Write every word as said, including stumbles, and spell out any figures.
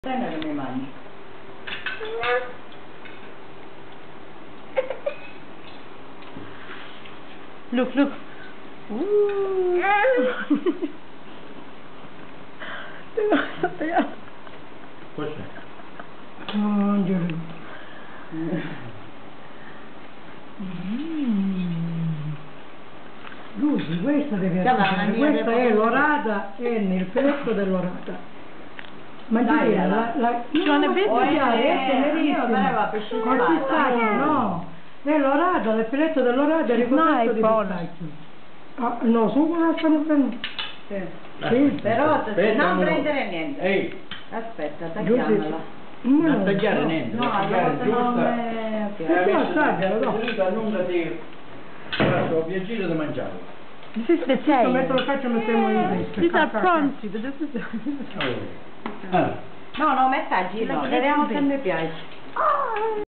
Prendere le mie mani. Look, look. Ooh. Cos'è? Oh, Dio. Lucy, questa deve essere, questa è l'orata e nel filetto dell'orata. Mangiare la, la, Ci vuole no, bene? mangiare, è tenerissima. Con pistacchio, no. È l'orata, il filetto dell'orata è ricoperto di pistacchio. Ah, no, su una stanno prendendo. Sì. Sì. Però aspetta, non no. prendere niente. Ehi, Aspetta, Giusti, tagliamola. non tagliare niente, No, non tagliare allora non giusta. è... E Eh, adesso taglialo, no. finito, allungati. Guarda, ho piacere di mangiarlo. This is the Questo metto lo tail. faccio mettiamo in questo. These are prawns, but this is Oh. Ah. No, no, mettaggilo, Like vediamo little se mi piace.